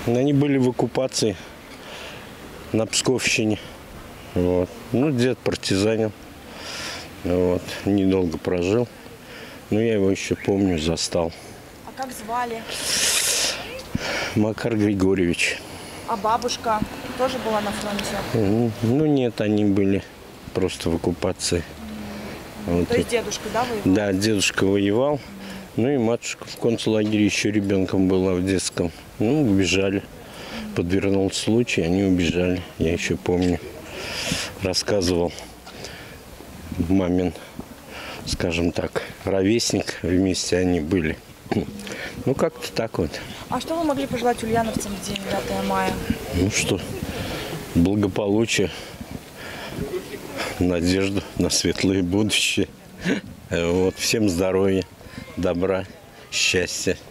Они были в оккупации на Псковщине. Вот. Ну, дед партизанил. Вот. Недолго прожил. Но я его еще помню, застал. А как звали? Макар Григорьевич. А бабушка тоже была на фронте? Ну нет, они были просто в оккупации. Вот. То есть дедушка, да, воевал? Да, дедушка воевал. Ну и матушка в концлагере еще ребенком была в детском. Ну, убежали. Подвернулся случай, они убежали. Я еще помню. Рассказывал мамин, скажем так, ровесник. Вместе они были. Ну, как-то так вот. А что вы могли пожелать ульяновцам в день 9 мая? Ну что, благополучие, надежду на светлое будущее. Вот, всем здоровья, добра, счастья.